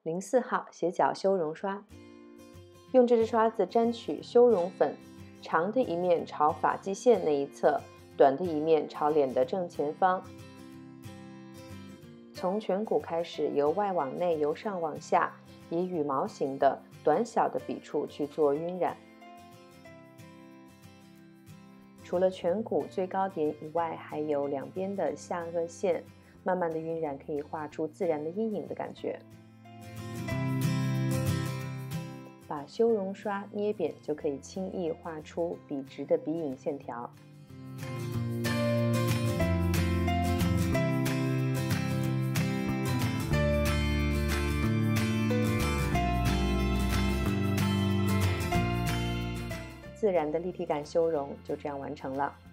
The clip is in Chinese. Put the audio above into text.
04号斜角修容刷，用这支刷子沾取修容粉，长的一面朝发际线那一侧，短的一面朝脸的正前方，从颧骨开始，由外往内，由上往下，以羽毛形的短小的笔触去做晕染。除了颧骨最高点以外，还有两边的下颚线，慢慢的晕染可以画出自然的阴影的感觉。把修容刷捏扁，就可以轻易画出笔直的鼻影线条。自然的立体感修容就这样完成了。